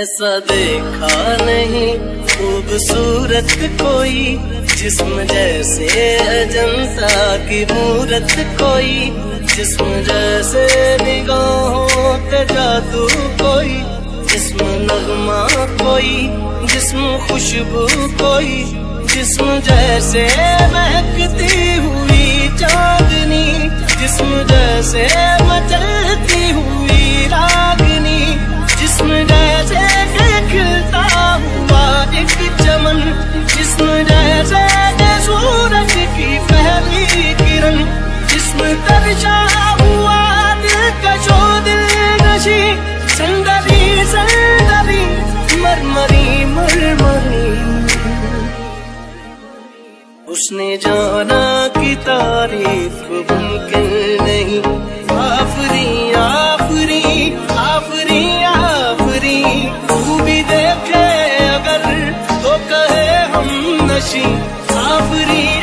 ऐसा देखा नहीं खूबसूरत कोई, जिस्म जैसे अजंता की मूरत कोई, जिस्म जैसे निगाहों पे जादू कोई, जिस्म नगमा कोई, जिस्म खुशबू कोई, जिस्म जैसे महकती हुई चांदनी, जिस्म जैसे मचलती हुई रागनी, जिस्म जैसे खिलता हुआ एक चमन, जिस्म जैसे सूरज की पहली किरण, जिस्म तरशा हुआ दिलकशो दिलनशी, संदली संदली मरमरी मरमरी। उसने जाना कि तारीफ मुमकिन नहीं, आफरी आफरी आफरी आफरी, तू भी देखे अगर तो कहे हम नशी, आफरी